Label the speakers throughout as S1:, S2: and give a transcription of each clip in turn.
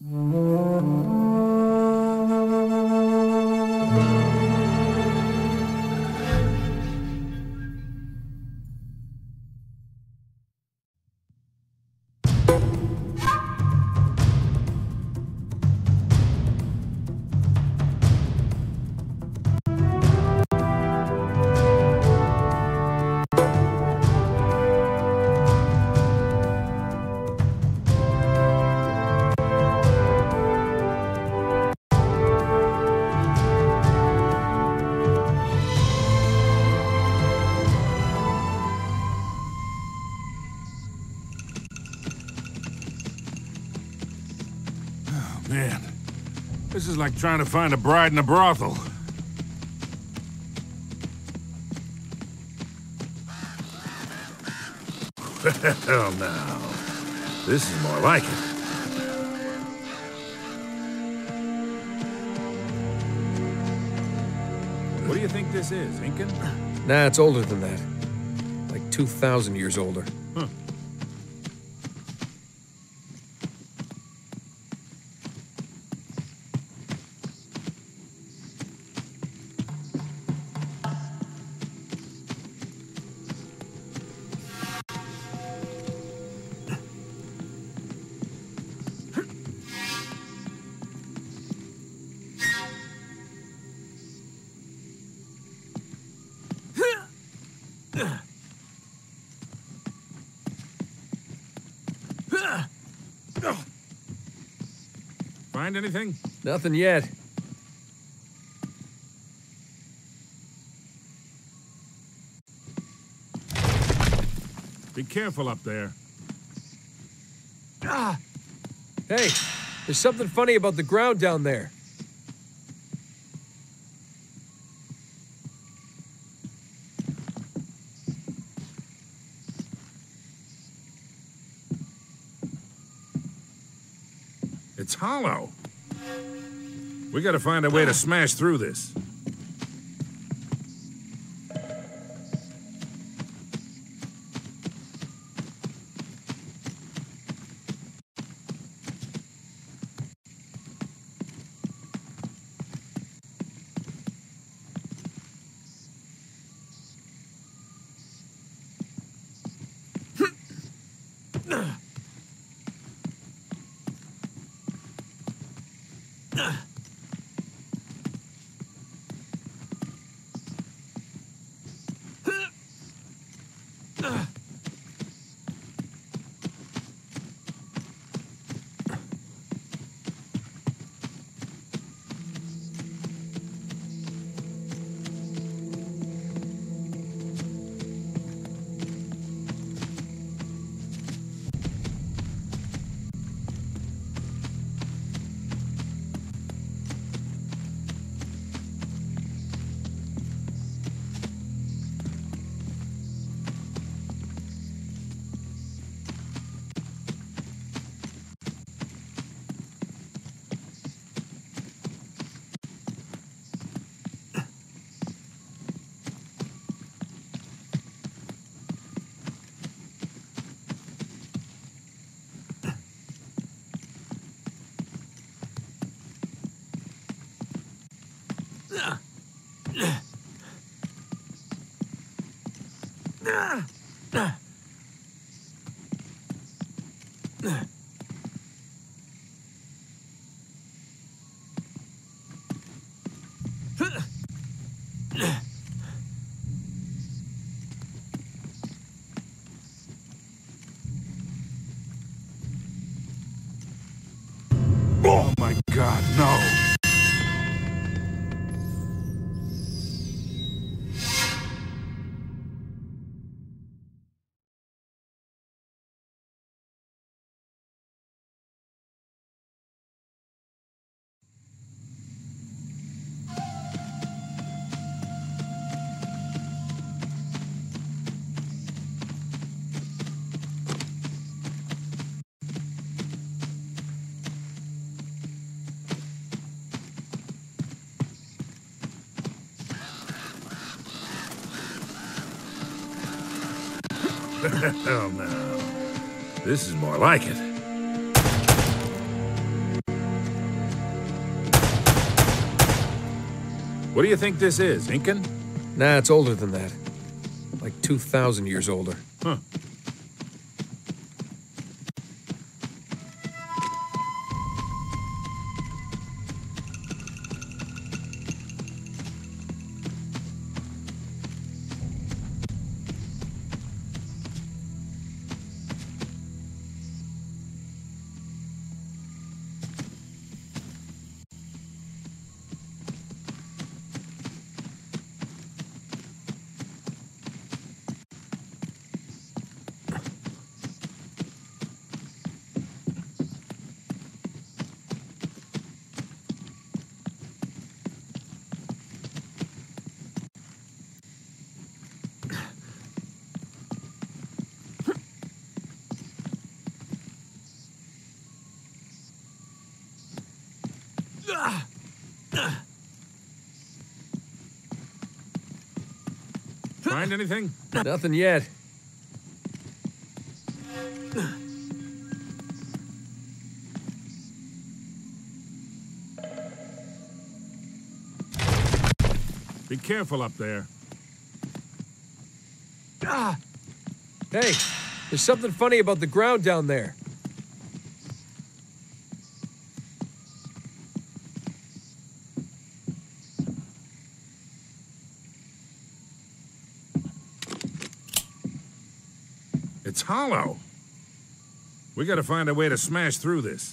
S1: Man, this is like trying to find a bride in a brothel. Well, now, this is more like it. What do you think this is, Incan?
S2: Nah, it's older than that. Like 2,000 years older.
S1: Huh. Find anything?
S2: Nothing yet.
S1: Be careful up there.
S2: Ah! Hey, there's something funny about the ground down there.
S1: It's hollow. We gotta find a way to smash through this. Oh my God, no! Oh no. This is more like it. What do you think this is, Incan?
S2: Nah, it's older than that. Like 2,000 years older.
S1: Huh. Find anything?
S2: Nothing yet.
S1: Be careful up there.
S2: Hey, there's something funny about the ground down there.
S1: It's hollow. We gotta find a way to smash through this.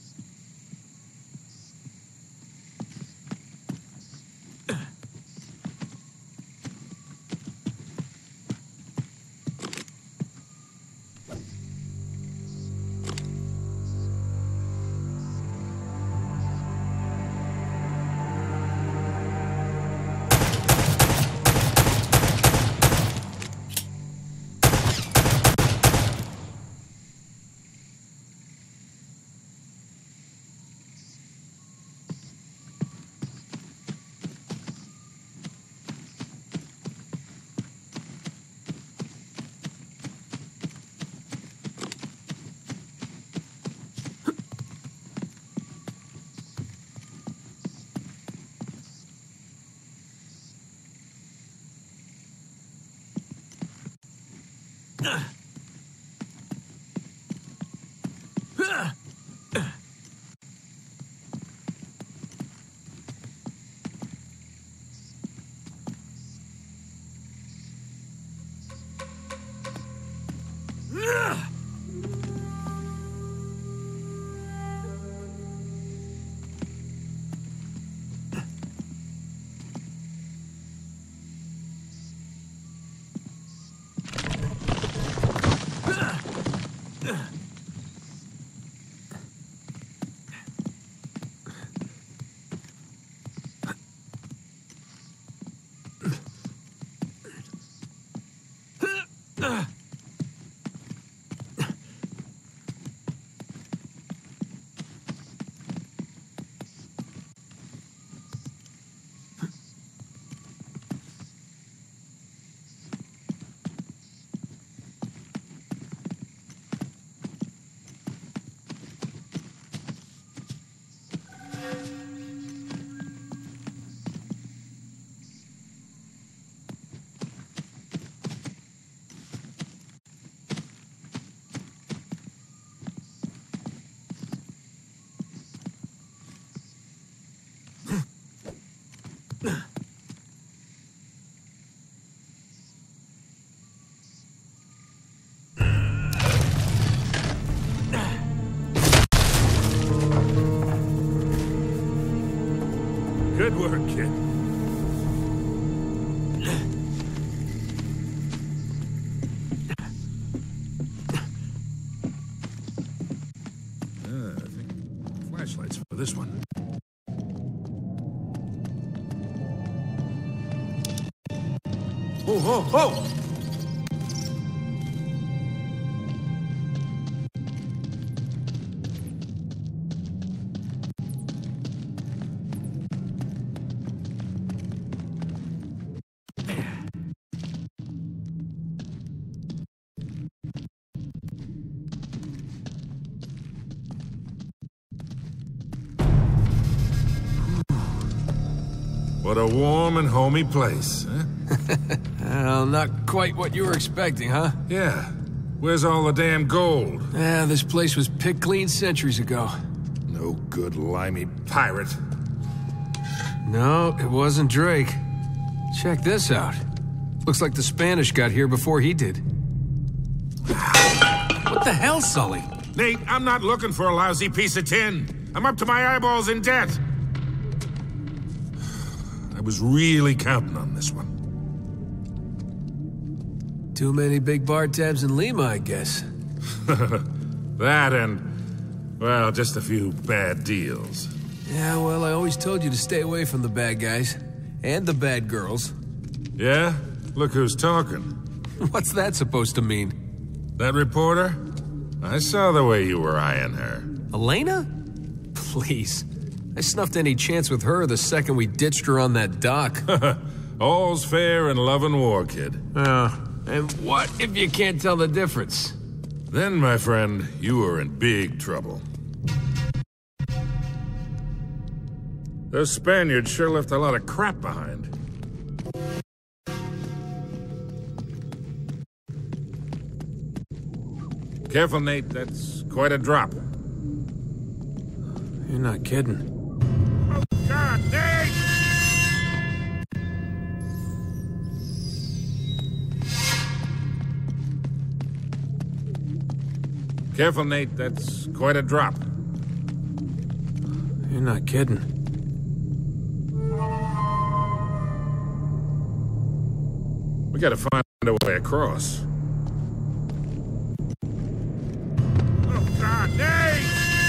S1: Good work, kid. I think flashlights for this one. Oh, oh, oh! What a warm and homey place, huh?
S2: Well, not quite what you were expecting, huh?
S1: Yeah. Where's all the damn gold?
S2: Yeah, this place was picked clean centuries ago.
S1: No good limey pirate.
S2: No, it wasn't Drake. Check this out. Looks like the Spanish got here before he did. What the hell, Sully?
S1: Nate, I'm not looking for a lousy piece of tin. I'm up to my eyeballs in debt. I was really counting on this one.
S2: Too many big bar tabs in Lima, I guess.
S1: That and, well, just a few bad deals.
S2: Yeah, well, I always told you to stay away from the bad guys. And the bad girls.
S1: Yeah? Look who's talking.
S2: What's that supposed to mean?
S1: That reporter? I saw the way you were eyeing her.
S2: Elena? Please. I snuffed any chance with her the second we ditched her on that dock.
S1: All's fair in love and war, kid.
S2: And what if you can't tell the difference?
S1: Then, my friend, you are in big trouble. Those Spaniards sure left a lot of crap behind. Careful, Nate. That's quite a drop.
S2: You're not kidding.
S1: Oh, God, Nate! Careful, Nate. That's quite a drop.
S2: You're not kidding.
S1: We gotta find a way across. Oh, God, Nate!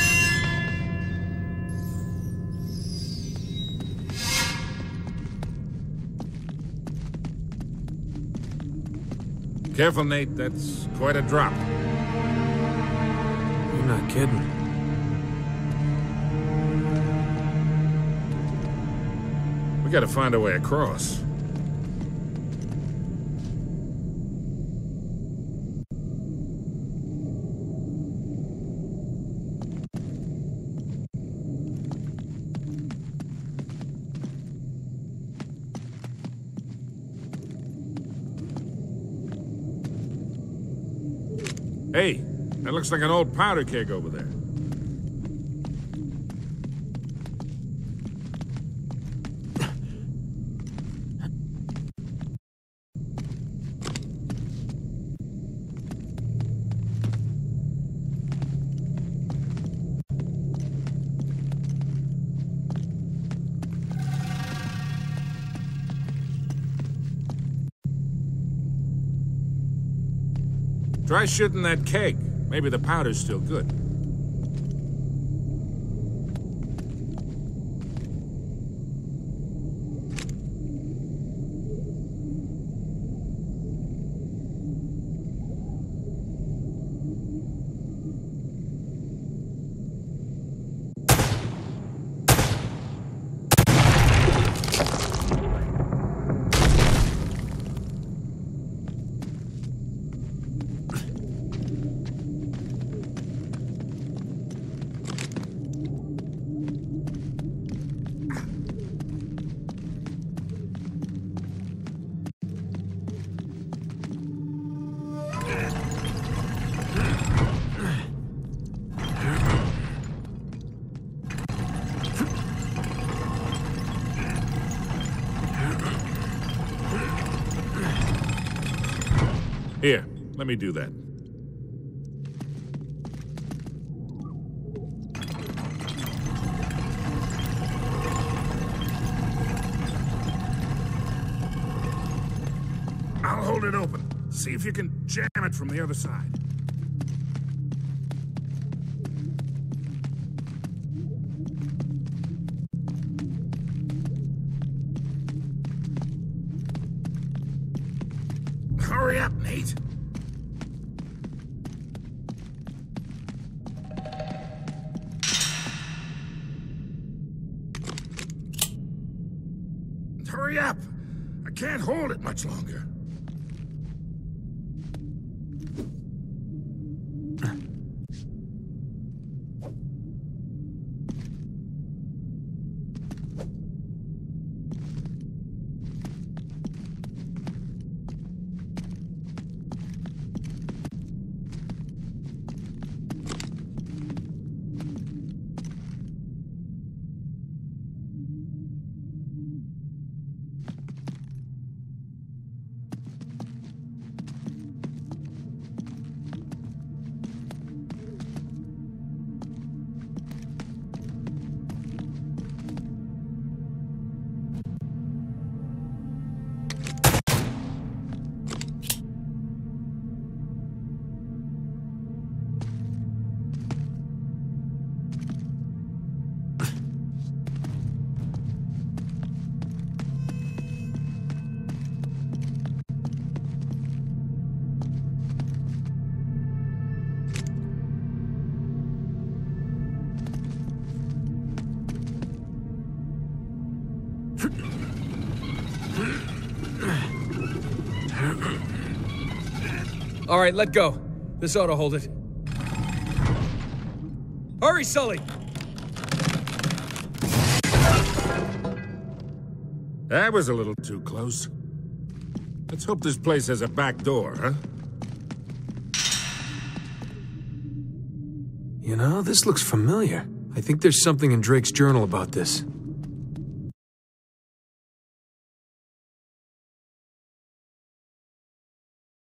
S1: Careful, Nate. That's quite a drop.
S2: You're not kidding.
S1: We gotta find a way across. Hey, that looks like an old powder keg over there. Try shooting that keg. Maybe the powder's still good. Here, let me do that. I'll hold it open. See if you can jam it from the other side. Hurry up, Nate. Hurry up. I can't hold it much longer.
S2: All right, let go. This ought to hold it. Hurry, Sully!
S1: That was a little too close. Let's hope this place has a back door, huh?
S2: You know, this looks familiar. I think there's something in Drake's journal about this.